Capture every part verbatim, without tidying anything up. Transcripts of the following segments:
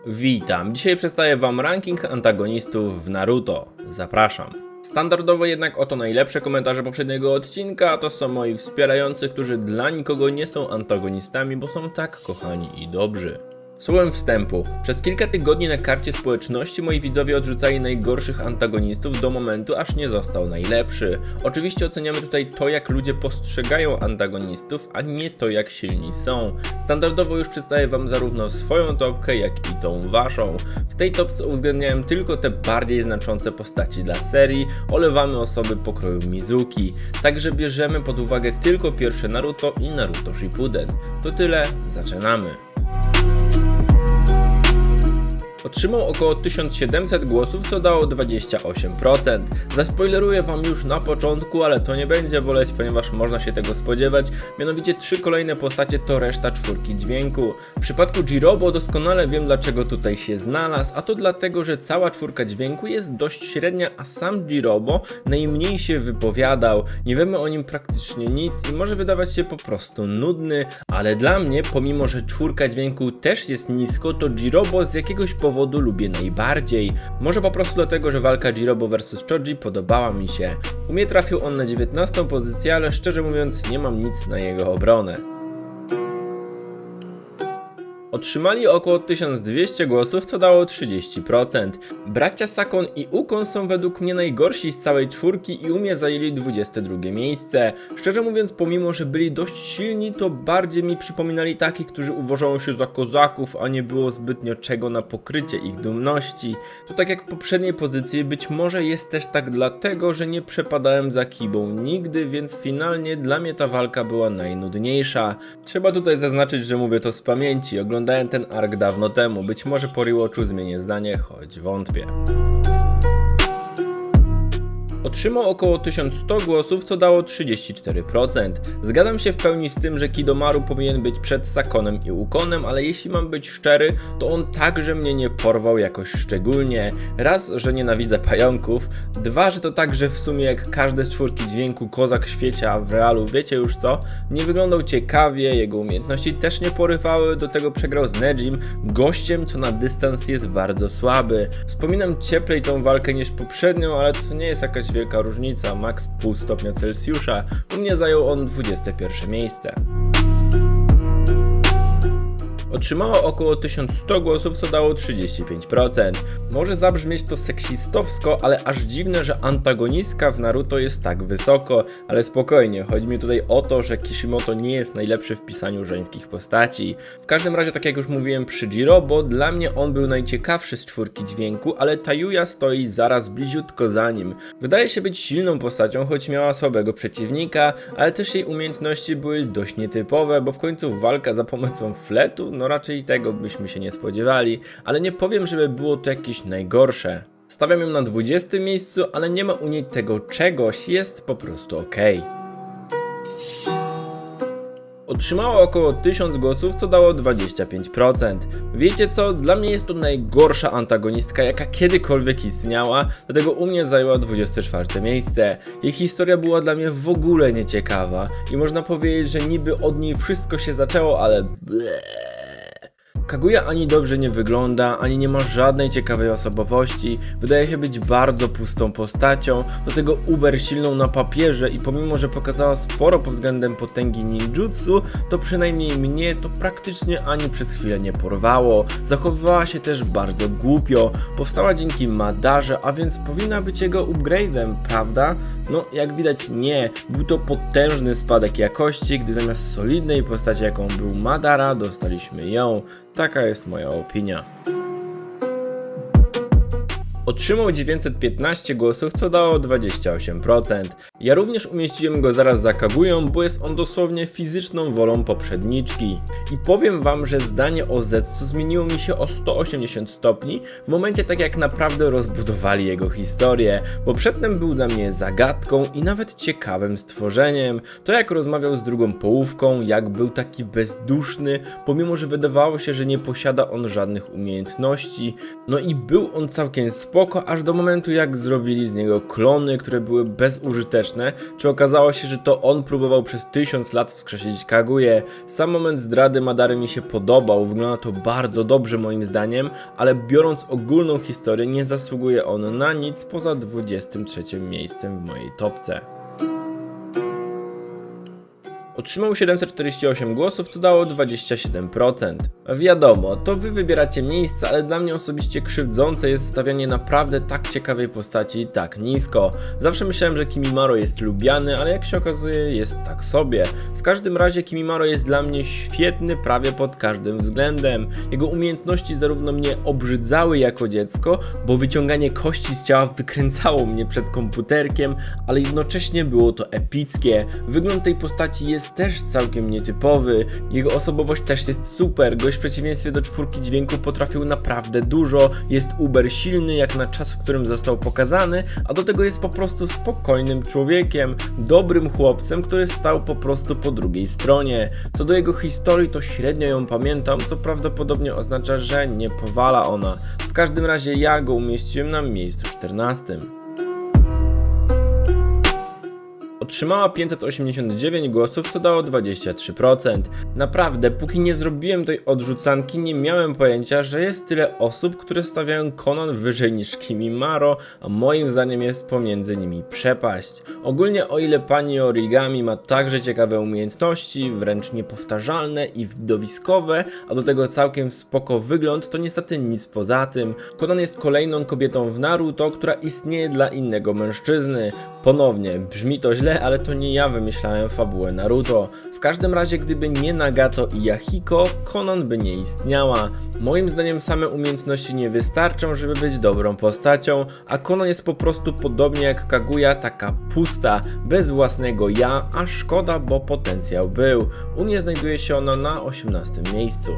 Witam, dzisiaj przedstawię wam ranking antagonistów w Naruto. Zapraszam. Standardowo jednak oto najlepsze komentarze poprzedniego odcinka, a to są moi wspierający, którzy dla nikogo nie są antagonistami, bo są tak kochani i dobrzy. Słowem wstępu, przez kilka tygodni na karcie społeczności moi widzowie odrzucali najgorszych antagonistów do momentu, aż nie został najlepszy. Oczywiście oceniamy tutaj to, jak ludzie postrzegają antagonistów, a nie to, jak silni są. Standardowo już przedstawię wam zarówno swoją topkę, jak i tą waszą. W tej topce uwzględniałem tylko te bardziej znaczące postaci dla serii, olewamy osoby pokroju Mizuki. Także bierzemy pod uwagę tylko pierwsze Naruto i Naruto Shippuden. To tyle, zaczynamy. Otrzymał około tysiąc siedemset głosów, co dało dwadzieścia osiem procent. Zaspoileruję wam już na początku, ale to nie będzie boleć, ponieważ można się tego spodziewać. Mianowicie trzy kolejne postacie to reszta czwórki dźwięku. W przypadku Jirobo doskonale wiem, dlaczego tutaj się znalazł, a to dlatego, że cała czwórka dźwięku jest dość średnia, a sam Jirobo najmniej się wypowiadał. Nie wiemy o nim praktycznie nic i może wydawać się po prostu nudny, ale dla mnie, pomimo że czwórka dźwięku też jest nisko, to Jirobo z jakiegoś powodu powodu lubię najbardziej. Może po prostu dlatego, że walka Jirobo versus Choji podobała mi się. U mnie trafił on na dziewiętnastą pozycję, ale szczerze mówiąc nie mam nic na jego obronę. Otrzymali około tysiąc dwieście głosów, co dało trzydzieści procent. Bracia Sakon i Ukon są według mnie najgorsi z całej czwórki i u mnie zajęli dwudzieste drugie miejsce. Szczerze mówiąc, pomimo że byli dość silni, to bardziej mi przypominali takich, którzy uważają się za kozaków, a nie było zbytnio czego na pokrycie ich dumności. To tak jak w poprzedniej pozycji, być może jest też tak dlatego, że nie przepadałem za Kibą nigdy, więc finalnie dla mnie ta walka była najnudniejsza. Trzeba tutaj zaznaczyć, że mówię to z pamięci. Oglądałem ten ark dawno temu, być może po rewatchu zmienię zdanie, choć wątpię. Otrzymał około tysiąc sto głosów, co dało trzydzieści cztery procent. Zgadzam się w pełni z tym, że Kidomaru powinien być przed Sakonem i Ukonem, ale jeśli mam być szczery, to on także mnie nie porwał jakoś szczególnie. Raz, że nienawidzę pająków, dwa, że to także w sumie jak każde z czwórki dźwięku kozak w świecie, a w realu wiecie już co, nie wyglądał ciekawie, jego umiejętności też nie porywały, do tego przegrał z Nejim, gościem, co na dystans jest bardzo słaby. Wspominam cieplej tą walkę niż poprzednią, ale to nie jest jakaś wielka różnica, maks pół stopnia Celsjusza. U mnie zajął on dwudzieste pierwsze miejsce. Otrzymało około tysiąc sto głosów, co dało trzydzieści pięć procent. Może zabrzmieć to seksistowsko, ale aż dziwne, że antagonistka w Naruto jest tak wysoko, ale spokojnie, chodzi mi tutaj o to, że Kishimoto nie jest najlepszy w pisaniu żeńskich postaci. W każdym razie, tak jak już mówiłem przy Jirobo, dla mnie on był najciekawszy z czwórki dźwięku, ale Tayuya stoi zaraz bliziutko za nim. Wydaje się być silną postacią, choć miała słabego przeciwnika, ale też jej umiejętności były dość nietypowe, bo w końcu walka za pomocą fletu, no raczej tego byśmy się nie spodziewali, ale nie powiem, żeby było to jakieś najgorsze. Stawiam ją na dwudziestym miejscu, ale nie ma u niej tego czegoś, jest po prostu ok. Otrzymała około tysiąc głosów, co dało dwadzieścia pięć procent. Wiecie co? Dla mnie jest to najgorsza antagonistka, jaka kiedykolwiek istniała, dlatego u mnie zajęła dwudzieste czwarte miejsce. Jej historia była dla mnie w ogóle nieciekawa i można powiedzieć, że niby od niej wszystko się zaczęło, ale bleh. Kaguya ani dobrze nie wygląda, ani nie ma żadnej ciekawej osobowości, wydaje się być bardzo pustą postacią, do tego uber silną na papierze i pomimo, że pokazała sporo pod względem potęgi ninjutsu, to przynajmniej mnie to praktycznie ani przez chwilę nie porwało. Zachowywała się też bardzo głupio, powstała dzięki Madarze, a więc powinna być jego upgrade'em, prawda? No jak widać nie, był to potężny spadek jakości, gdy zamiast solidnej postaci jaką był Madara, dostaliśmy ją. Taka jest moja opinia. Otrzymał dziewięćset piętnaście głosów, co dało dwadzieścia osiem procent. Ja również umieściłem go zaraz za Kaguyą, bo jest on dosłownie fizyczną wolą poprzedniczki. I powiem wam, że zdanie o Zetsu zmieniło mi się o sto osiemdziesiąt stopni w momencie tak jak naprawdę rozbudowali jego historię, bo przedtem był dla mnie zagadką i nawet ciekawym stworzeniem. To jak rozmawiał z drugą połówką, jak był taki bezduszny, pomimo że wydawało się, że nie posiada on żadnych umiejętności. No i był on całkiem spokojny. Spoko, aż do momentu jak zrobili z niego klony, które były bezużyteczne śmieszne, czy okazało się, że to on próbował przez tysiąc lat wskrzesić Kaguję. Sam moment zdrady Madary mi się podobał, wygląda to bardzo dobrze moim zdaniem, ale biorąc ogólną historię nie zasługuje on na nic poza dwudziestym trzecim miejscem w mojej topce. Otrzymał siedemset czterdzieści osiem głosów, co dało dwadzieścia siedem procent. Wiadomo, to wy wybieracie miejsca, ale dla mnie osobiście krzywdzące jest stawianie naprawdę tak ciekawej postaci tak nisko. Zawsze myślałem, że Kimimaro jest lubiany, ale jak się okazuje jest tak sobie. W każdym razie Kimimaro jest dla mnie świetny prawie pod każdym względem. Jego umiejętności zarówno mnie obrzydzały jako dziecko, bo wyciąganie kości z ciała wykręcało mnie przed komputerkiem, ale jednocześnie było to epickie. Wygląd tej postaci jest też całkiem nietypowy, jego osobowość też jest super, gość w przeciwieństwie do czwórki dźwięku potrafił naprawdę dużo, jest uber silny jak na czas, w którym został pokazany, a do tego jest po prostu spokojnym człowiekiem, dobrym chłopcem, który stał po prostu po drugiej stronie. Co do jego historii to średnio ją pamiętam, co prawdopodobnie oznacza, że nie powala ona. W każdym razie ja go umieściłem na miejscu czternastym. Otrzymała pięćset osiemdziesiąt dziewięć głosów, co dało dwadzieścia trzy procent. Naprawdę, póki nie zrobiłem tej odrzucanki, nie miałem pojęcia, że jest tyle osób, które stawiają Conan wyżej niż Kimimaro, a moim zdaniem jest pomiędzy nimi przepaść. Ogólnie o ile pani Origami ma także ciekawe umiejętności, wręcz niepowtarzalne i widowiskowe, a do tego całkiem spoko wygląd, to niestety nic poza tym. Conan jest kolejną kobietą w Naruto, która istnieje dla innego mężczyzny. Ponownie, brzmi to źle, ale to nie ja wymyślałem fabułę Naruto. W każdym razie, gdyby nie Nagato i Yahiko, Conan by nie istniała. Moim zdaniem same umiejętności nie wystarczą, żeby być dobrą postacią, a Conan jest po prostu podobnie jak Kaguya, taka pusta, bez własnego ja, a szkoda, bo potencjał był. U mnie znajduje się ona na osiemnastym miejscu.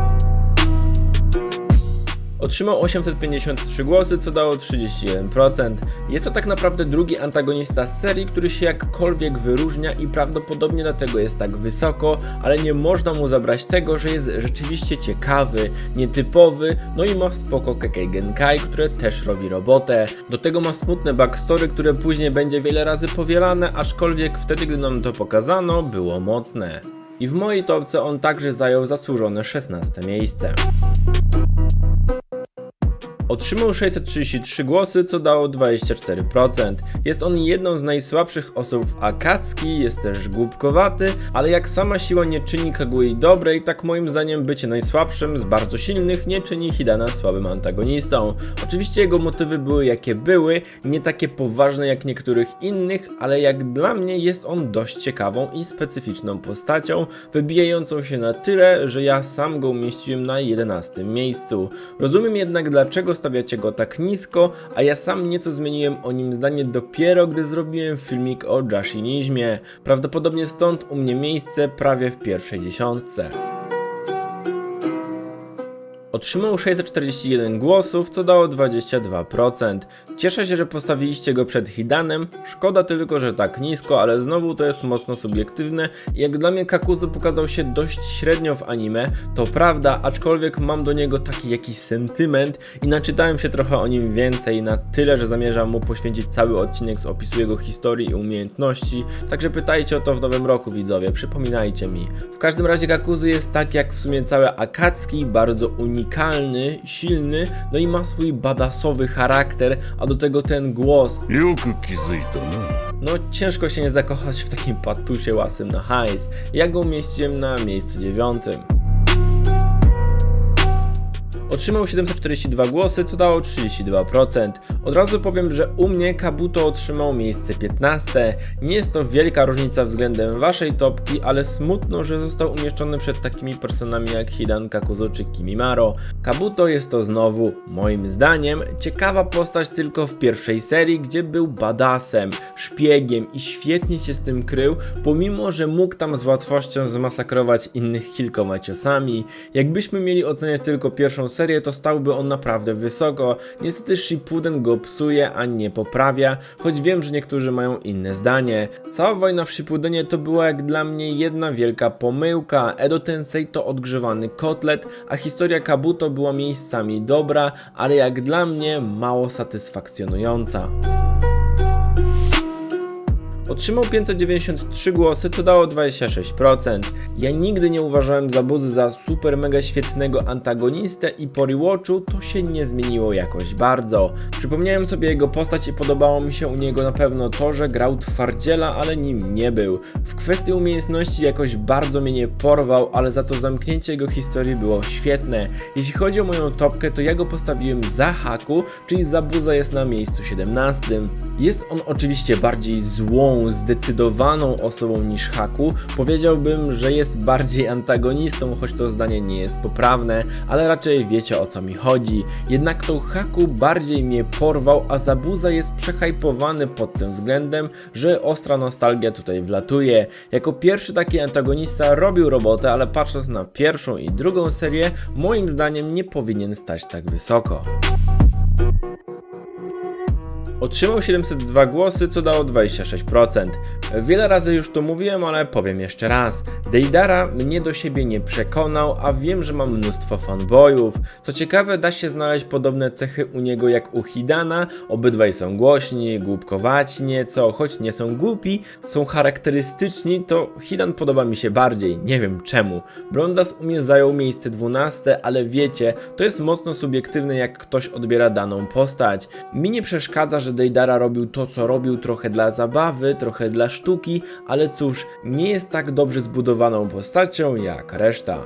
Otrzymał osiemset pięćdziesiąt trzy głosy, co dało trzydzieści jeden procent. Jest to tak naprawdę drugi antagonista z serii, który się jakkolwiek wyróżnia i prawdopodobnie dlatego jest tak wysoko, ale nie można mu zabrać tego, że jest rzeczywiście ciekawy, nietypowy, no i ma spoko Kekkei Genkai, które też robi robotę. Do tego ma smutne backstory, które później będzie wiele razy powielane, aczkolwiek wtedy, gdy nam to pokazano, było mocne. I w mojej topce on także zajął zasłużone szesnaste miejsce. Otrzymał sześćset trzydzieści trzy głosy, co dało dwadzieścia cztery procent. Jest on jedną z najsłabszych osób w Akatsuki, jest też głupkowaty, ale jak sama siła nie czyni Kagui dobrej, tak moim zdaniem bycie najsłabszym z bardzo silnych nie czyni Hidana słabym antagonistą. Oczywiście jego motywy były jakie były, nie takie poważne jak niektórych innych, ale jak dla mnie jest on dość ciekawą i specyficzną postacią, wybijającą się na tyle, że ja sam go umieściłem na jedenastym miejscu. Rozumiem jednak, dlaczego stawiacie go tak nisko, a ja sam nieco zmieniłem o nim zdanie dopiero gdy zrobiłem filmik o Jashinizmie. Prawdopodobnie stąd u mnie miejsce prawie w pierwszej dziesiątce. Otrzymał sześćset czterdzieści jeden głosów, co dało dwadzieścia dwa procent. Cieszę się, że postawiliście go przed Hidanem, szkoda tylko, że tak nisko, ale znowu to jest mocno subiektywne i jak dla mnie Kakuzu pokazał się dość średnio w anime, to prawda, aczkolwiek mam do niego taki jakiś sentyment i naczytałem się trochę o nim więcej, na tyle, że zamierzam mu poświęcić cały odcinek z opisu jego historii i umiejętności, także pytajcie o to w nowym roku, widzowie, przypominajcie mi. W każdym razie Kakuzu jest tak jak w sumie całe Akatsuki, bardzo unikalny, silny, no i ma swój badassowy charakter, a do tego ten głos. No ciężko się nie zakochać w takim patusie łasym na hajs. Ja go umieściłem na miejscu dziewiątym. Otrzymał siedemset czterdzieści dwa głosy, co dało trzydzieści dwa procent. Od razu powiem, że u mnie Kabuto otrzymał miejsce piętnaste. Nie jest to wielka różnica względem waszej topki, ale smutno, że został umieszczony przed takimi personami jak Hidan, Kakuzu czy Kimimaro. Kabuto jest to znowu, moim zdaniem, ciekawa postać tylko w pierwszej serii, gdzie był badassem, szpiegiem i świetnie się z tym krył, pomimo że mógł tam z łatwością zmasakrować innych kilkoma ciosami. Jakbyśmy mieli oceniać tylko pierwszą serię, to stałby on naprawdę wysoko. Niestety Shippuden go psuje, a nie poprawia, choć wiem, że niektórzy mają inne zdanie. Cała wojna w Shippudenie to była jak dla mnie jedna wielka pomyłka. Edo Tensei to odgrzewany kotlet, a historia Kabuto była miejscami dobra, ale jak dla mnie mało satysfakcjonująca. Otrzymał pięćset dziewięćdziesiąt trzy głosy, co dało dwadzieścia sześć procent. Ja nigdy nie uważałem Zabuzy za super mega świetnego antagonistę i po rewatchu to się nie zmieniło jakoś bardzo. Przypomniałem sobie jego postać i podobało mi się u niego na pewno to, że grał twardziela, ale nim nie był. W kwestii umiejętności jakoś bardzo mnie nie porwał, ale za to zamknięcie jego historii było świetne. Jeśli chodzi o moją topkę, to ja go postawiłem za Haku, czyli Zabuza jest na miejscu siedemnastym. Jest on oczywiście bardziej złą, zdecydowaną osobą niż Haku. Powiedziałbym, że jest bardziej antagonistą, choć to zdanie nie jest poprawne, ale raczej wiecie, o co mi chodzi. Jednak to Haku bardziej mnie porwał, a Zabuza jest przehypowany pod tym względem, że ostra nostalgia tutaj wlatuje. Jako pierwszy taki antagonista robił robotę, ale patrząc na pierwszą i drugą serię, moim zdaniem nie powinien stać tak wysoko. Otrzymał siedemset dwa głosy, co dało dwadzieścia sześć procent. Wiele razy już to mówiłem, ale powiem jeszcze raz. Deidara mnie do siebie nie przekonał, a wiem, że mam mnóstwo fanboyów. Co ciekawe, da się znaleźć podobne cechy u niego jak u Hidana. Obydwaj są głośni, głupkowaci nieco, choć nie są głupi, są charakterystyczni, to Hidan podoba mi się bardziej, nie wiem czemu. Blondas u mnie zajął miejsce dwunaste, ale wiecie, to jest mocno subiektywne, jak ktoś odbiera daną postać. Mi nie przeszkadza, że Deidara robił to, co robił, trochę dla zabawy, trochę dla sztuki, ale cóż, nie jest tak dobrze zbudowaną postacią jak reszta.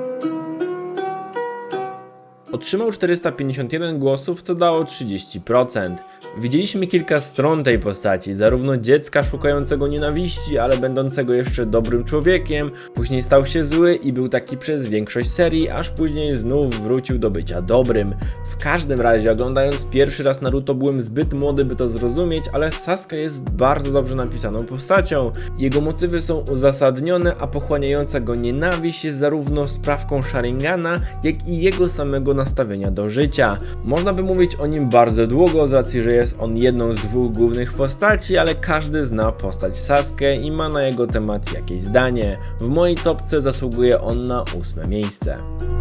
Otrzymał czterysta pięćdziesiąt jeden głosów, co dało trzydzieści procent. Widzieliśmy kilka stron tej postaci, zarówno dziecka szukającego nienawiści, ale będącego jeszcze dobrym człowiekiem, później stał się zły i był taki przez większość serii, aż później znów wrócił do bycia dobrym. W każdym razie, oglądając pierwszy raz Naruto, byłem zbyt młody, by to zrozumieć, ale Sasuke jest bardzo dobrze napisaną postacią. Jego motywy są uzasadnione, a pochłaniająca go nienawiść jest zarówno sprawką Sharingana, jak i jego samego nastawienia do życia. Można by mówić o nim bardzo długo, z racji, że jest Jest on jedną z dwóch głównych postaci, ale każdy zna postać Sasuke i ma na jego temat jakieś zdanie. W mojej topce zasługuje on na ósme miejsce.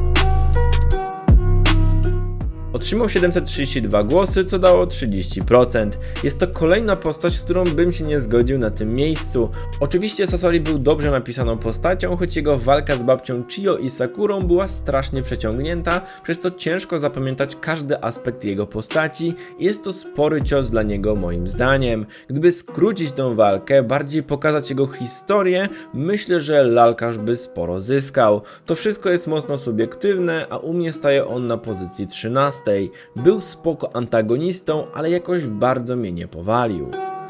Otrzymał siedemset trzydzieści dwa głosy, co dało trzydzieści procent. Jest to kolejna postać, z którą bym się nie zgodził na tym miejscu. Oczywiście Sasori był dobrze napisaną postacią, choć jego walka z babcią Chiyo i Sakurą była strasznie przeciągnięta, przez co ciężko zapamiętać każdy aspekt jego postaci i jest to spory cios dla niego moim zdaniem. Gdyby skrócić tą walkę, bardziej pokazać jego historię, myślę, że lalkarz by sporo zyskał. To wszystko jest mocno subiektywne, a u mnie staje on na pozycji trzynastej. Był spoko antagonistą, ale jakoś bardzo mnie nie powalił.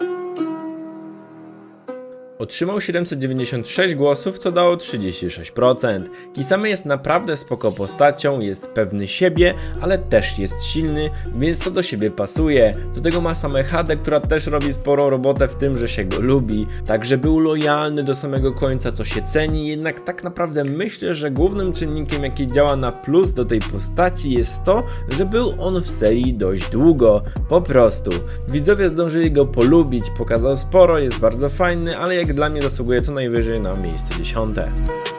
Otrzymał siedemset dziewięćdziesiąt sześć głosów, co dało trzydzieści sześć procent. Kisame jest naprawdę spoko postacią, jest pewny siebie, ale też jest silny, więc to do siebie pasuje. Do tego ma Samehadę, która też robi sporą robotę w tym, że się go lubi. Także był lojalny do samego końca, co się ceni, jednak tak naprawdę myślę, że głównym czynnikiem, jaki działa na plus do tej postaci, jest to, że był on w serii dość długo. Po prostu. Widzowie zdążyli go polubić, pokazał sporo, jest bardzo fajny, ale jak dla mnie zasługuje co najwyżej na miejsce dziesiąte.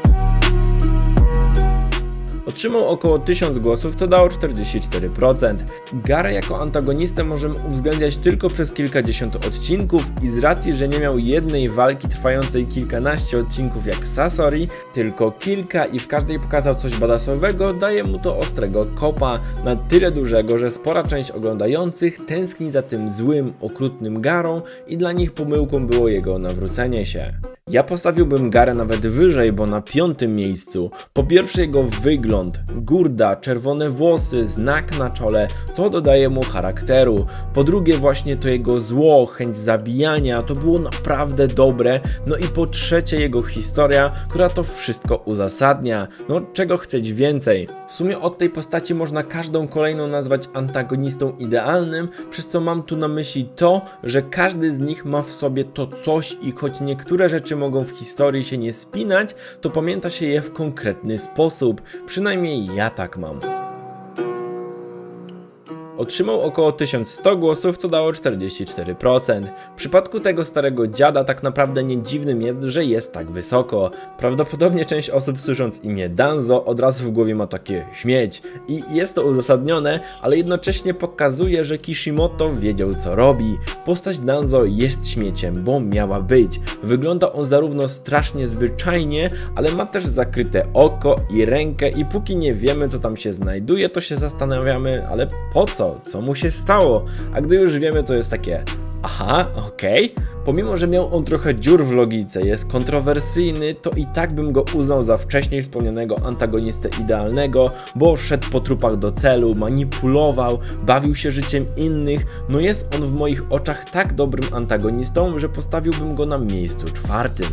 Otrzymał około tysiąc głosów, co dało czterdzieści cztery procent. Gaarę jako antagonistę możemy uwzględniać tylko przez kilkadziesiąt odcinków i z racji, że nie miał jednej walki trwającej kilkanaście odcinków jak Sasori, tylko kilka i w każdej pokazał coś badassowego, daje mu to ostrego kopa, na tyle dużego, że spora część oglądających tęskni za tym złym, okrutnym Gaarą i dla nich pomyłką było jego nawrócenie się. Ja postawiłbym Gaarę nawet wyżej, bo na piątym miejscu. Po pierwsze jego wygląd, gurda, czerwone włosy, znak na czole, to dodaje mu charakteru. Po drugie właśnie to jego zło, chęć zabijania, to było naprawdę dobre. No i po trzecie jego historia, która to wszystko uzasadnia. No czego chcieć więcej? W sumie od tej postaci można każdą kolejną nazwać antagonistą idealnym, przez co mam tu na myśli to, że każdy z nich ma w sobie to coś i choć niektóre rzeczy mogą w historii się nie spinać, to pamięta się je w konkretny sposób. Przynajmniej ja tak mam. Otrzymał około tysiąc sto głosów, co dało czterdzieści cztery procent. W przypadku tego starego dziada tak naprawdę nie dziwnym jest, że jest tak wysoko. Prawdopodobnie część osób, słysząc imię Danzo, od razu w głowie ma takie śmieć. I jest to uzasadnione, ale jednocześnie pokazuje, że Kishimoto wiedział, co robi. Postać Danzo jest śmieciem, bo miała być. Wygląda on zarówno strasznie zwyczajnie, ale ma też zakryte oko i rękę i póki nie wiemy, co tam się znajduje, to się zastanawiamy, ale po co? Co mu się stało? A gdy już wiemy, to jest takie... Aha, okej. Okay. Pomimo, że miał on trochę dziur w logice, jest kontrowersyjny, to i tak bym go uznał za wcześniej wspomnianego antagonistę idealnego, bo szedł po trupach do celu, manipulował, bawił się życiem innych, no jest on w moich oczach tak dobrym antagonistą, że postawiłbym go na miejscu czwartym.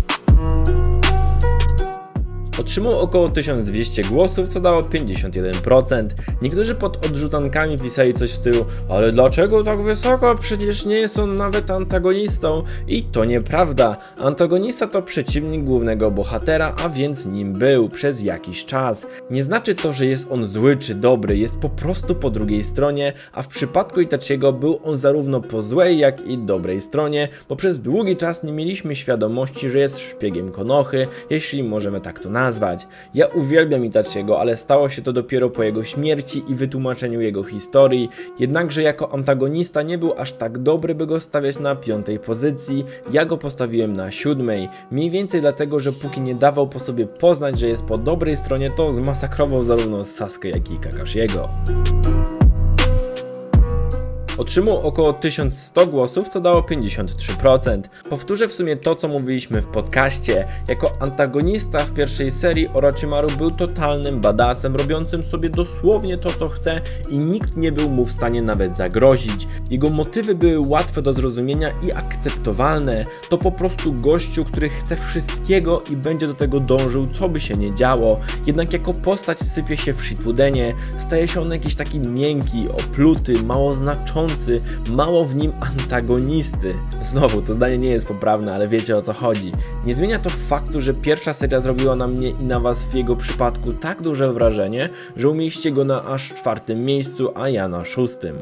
Otrzymał około tysiąc dwieście głosów, co dało pięćdziesiąt jeden procent. Niektórzy pod odrzucankami pisali coś w stylu: ale dlaczego tak wysoko? Przecież nie jest on nawet antagonistą. I to nieprawda. Antagonista to przeciwnik głównego bohatera, a więc nim był przez jakiś czas. Nie znaczy to, że jest on zły czy dobry, jest po prostu po drugiej stronie, a w przypadku Itachiego był on zarówno po złej, jak i dobrej stronie, bo przez długi czas nie mieliśmy świadomości, że jest szpiegiem Konochy, jeśli możemy tak to nazwać. Nazwać. Ja uwielbiam Itachiego, ale stało się to dopiero po jego śmierci i wytłumaczeniu jego historii, jednakże jako antagonista nie był aż tak dobry, by go stawiać na piątej pozycji, ja go postawiłem na siódmej, mniej więcej dlatego, że póki nie dawał po sobie poznać, że jest po dobrej stronie, to zmasakrował zarówno Sasuke, jak i Kakashiego. Otrzymał około tysiąc sto głosów, co dało pięćdziesiąt trzy procent. Powtórzę w sumie to, co mówiliśmy w podcaście. Jako antagonista w pierwszej serii Orochimaru był totalnym badassem, robiącym sobie dosłownie to, co chce i nikt nie był mu w stanie nawet zagrozić. Jego motywy były łatwe do zrozumienia i akceptowalne. To po prostu gościu, który chce wszystkiego i będzie do tego dążył, co by się nie działo. Jednak jako postać sypie się w Shippudenie, staje się on jakiś taki miękki, opluty, mało znaczący, mało w nim antagonisty. Znowu, to zdanie nie jest poprawne, ale wiecie, o co chodzi. Nie zmienia to faktu, że pierwsza seria zrobiła na mnie i na was w jego przypadku tak duże wrażenie, że umieścicie go na aż czwartym miejscu, a ja na szóstym.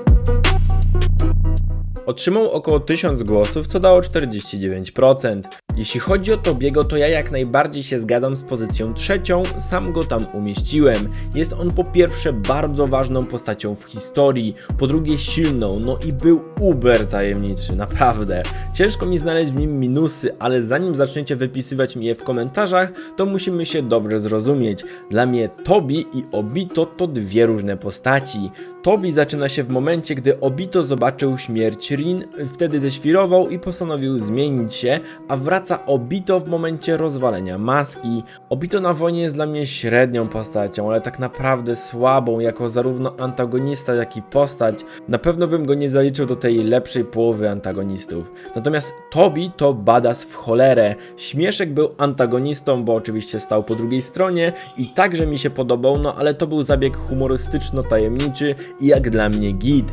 Otrzymał około tysiąc głosów, co dało czterdzieści dziewięć procent. Jeśli chodzi o Tobiego, to ja jak najbardziej się zgadzam z pozycją trzecią, sam go tam umieściłem. Jest on po pierwsze bardzo ważną postacią w historii, po drugie silną, no i był uber tajemniczy, naprawdę. Ciężko mi znaleźć w nim minusy, ale zanim zaczniecie wypisywać mi je w komentarzach, to musimy się dobrze zrozumieć. Dla mnie Tobi i Obito to dwie różne postaci. Tobi zaczyna się w momencie, gdy Obito zobaczył śmierć Rin, wtedy ześwirował i postanowił zmienić się, a wraca Obito w momencie rozwalenia maski. Obito na wojnie jest dla mnie średnią postacią, ale tak naprawdę słabą jako zarówno antagonista, jak i postać. Na pewno bym go nie zaliczył do tej lepszej połowy antagonistów. Natomiast Tobi to badass w cholerę. Śmieszek był antagonistą, bo oczywiście stał po drugiej stronie i także mi się podobał, no ale to był zabieg humorystyczno-tajemniczy i jak dla mnie git.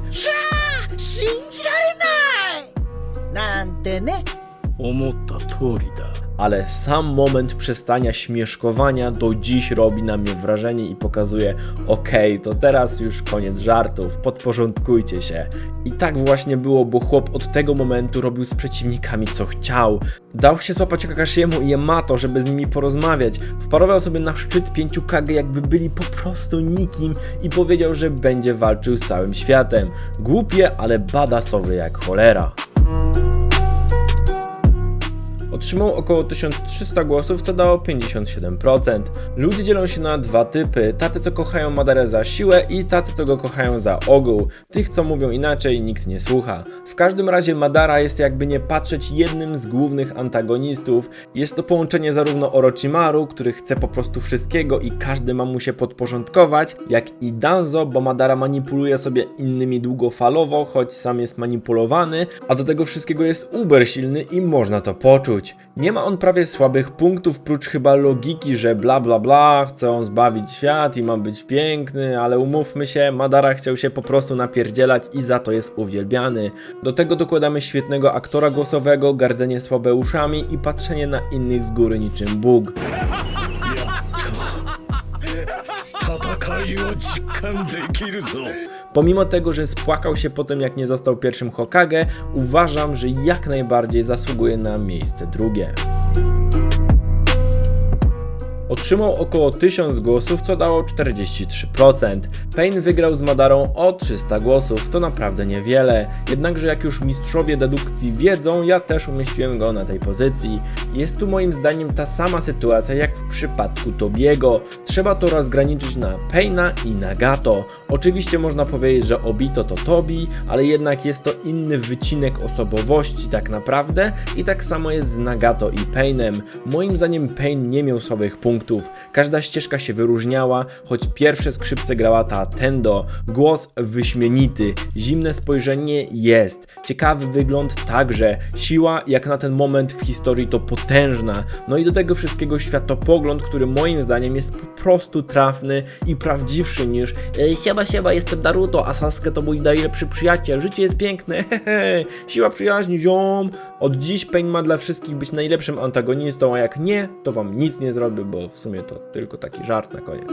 Ale sam moment przestania śmieszkowania do dziś robi na mnie wrażenie i pokazuje: okej, to teraz już koniec żartów, podporządkujcie się. I tak właśnie było, bo chłop od tego momentu robił z przeciwnikami co chciał. Dał się złapać Kakashiemu i Yamato, żeby z nimi porozmawiać. Wparował sobie na szczyt pięciu Kage, jakby byli po prostu nikim i powiedział, że będzie walczył z całym światem. Głupie, ale badassowe jak cholera. Otrzymał około tysiąc trzysta głosów, co dało pięćdziesiąt siedem procent. Ludzie dzielą się na dwa typy: tacy, co kochają Madarę za siłę, i tacy, co go kochają za ogół. Tych, co mówią inaczej, nikt nie słucha. W każdym razie Madara jest, jakby nie patrzeć, jednym z głównych antagonistów. Jest to połączenie zarówno Orochimaru, który chce po prostu wszystkiego i każdy ma mu się podporządkować, jak i Danzo, bo Madara manipuluje sobie innymi długofalowo, choć sam jest manipulowany, a do tego wszystkiego jest uber silny i można to poczuć. Nie ma on prawie słabych punktów, prócz chyba logiki, że bla bla bla, chce on zbawić świat i ma być piękny, ale umówmy się, Madara chciał się po prostu napierdzielać i za to jest uwielbiany. Do tego dokładamy świetnego aktora głosowego, gardzenie słabe uszami i patrzenie na innych z góry niczym Bóg. Pomimo tego, że spłakał się po tym, jak nie został pierwszym Hokage, uważam, że jak najbardziej zasługuje na miejsce drugie. Otrzymał około tysiąc głosów, co dało czterdzieści trzy procent. Pain wygrał z Madarą o trzysta głosów, to naprawdę niewiele. Jednakże jak już mistrzowie dedukcji wiedzą, ja też umieściłem go na tej pozycji. Jest tu moim zdaniem ta sama sytuacja jak w przypadku Tobiego. Trzeba to rozgraniczyć na Paina i Nagato. Oczywiście można powiedzieć, że Obito to Tobi, ale jednak jest to inny wycinek osobowości tak naprawdę i tak samo jest z Nagato i Painem. Moim zdaniem Pain nie miał słabych punktów. Każda ścieżka się wyróżniała, choć pierwsze skrzypce grała ta Tendo. Głos wyśmienity, zimne spojrzenie jest, ciekawy wygląd także, siła jak na ten moment w historii to potężna. No i do tego wszystkiego światopogląd, który moim zdaniem jest po prostu trafny i prawdziwszy niż siema siema, jestem Naruto, a Sasuke to mój najlepszy przyjaciel, życie jest piękne, hehe, siła przyjaźni, ziom. Od dziś Pain ma dla wszystkich być najlepszym antagonistą, a jak nie, to wam nic nie zrobię, bo w sumie to tylko taki żart na koniec.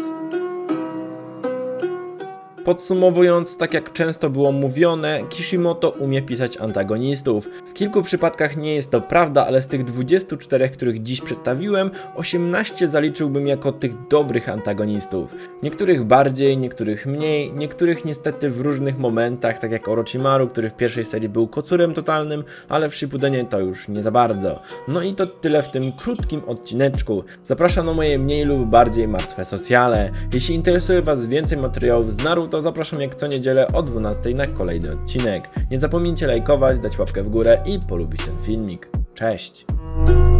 Podsumowując, tak jak często było mówione, Kishimoto umie pisać antagonistów. W kilku przypadkach nie jest to prawda, ale z tych dwudziestu czterech, których dziś przedstawiłem, osiemnaście zaliczyłbym jako tych dobrych antagonistów. Niektórych bardziej, niektórych mniej, niektórych niestety w różnych momentach, tak jak Orochimaru, który w pierwszej serii był kocurem totalnym, ale w Shippudenie to już nie za bardzo. No i to tyle w tym krótkim odcineczku. Zapraszam na moje mniej lub bardziej martwe socjale. Jeśli interesuje Was więcej materiałów z Naruto, to zapraszam jak co niedzielę o dwunastej na kolejny odcinek. Nie zapomnijcie lajkować, dać łapkę w górę i polubić ten filmik. Cześć!